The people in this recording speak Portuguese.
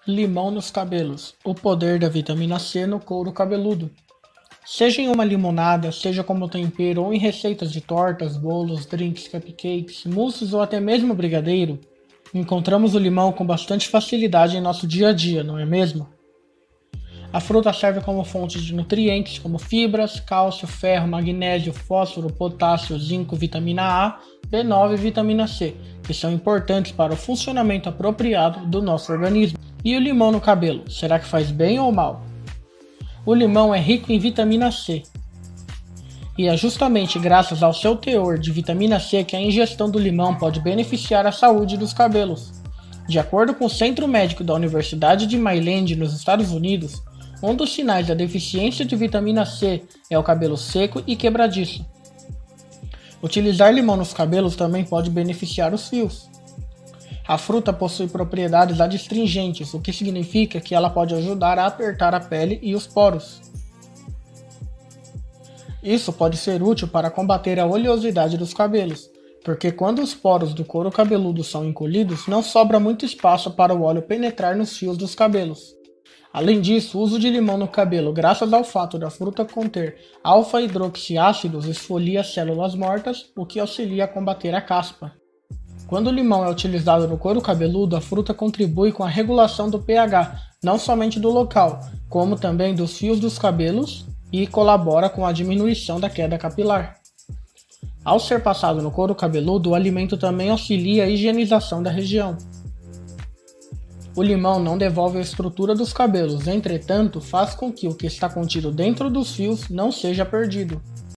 Limão nos cabelos. O poder da vitamina C no couro cabeludo. Seja em uma limonada, seja como tempero ou em receitas de tortas, bolos, drinks, cupcakes, mousses ou até mesmo brigadeiro, encontramos o limão com bastante facilidade em nosso dia a dia, não é mesmo? A fruta serve como fonte de nutrientes como fibras, cálcio, ferro, magnésio, fósforo, potássio, zinco, vitamina A, B9 e vitamina C, que são importantes para o funcionamento apropriado do nosso organismo. E o limão no cabelo, será que faz bem ou mal? O limão é rico em vitamina C. E é justamente graças ao seu teor de vitamina C que a ingestão do limão pode beneficiar a saúde dos cabelos. De acordo com o Centro Médico da Universidade de Maryland, nos Estados Unidos, um dos sinais da deficiência de vitamina C é o cabelo seco e quebradiço. Utilizar limão nos cabelos também pode beneficiar os fios. A fruta possui propriedades adstringentes, o que significa que ela pode ajudar a apertar a pele e os poros. Isso pode ser útil para combater a oleosidade dos cabelos, porque quando os poros do couro cabeludo são encolhidos, não sobra muito espaço para o óleo penetrar nos fios dos cabelos. Além disso, o uso de limão no cabelo, graças ao fato da fruta conter alfa-hidroxiácidos, esfolia células mortas, o que auxilia a combater a caspa. Quando o limão é utilizado no couro cabeludo, a fruta contribui com a regulação do pH, não somente do local, como também dos fios dos cabelos, e colabora com a diminuição da queda capilar. Ao ser passado no couro cabeludo, o alimento também auxilia a higienização da região. O limão não devolve a estrutura dos cabelos, entretanto, faz com que o que está contido dentro dos fios não seja perdido.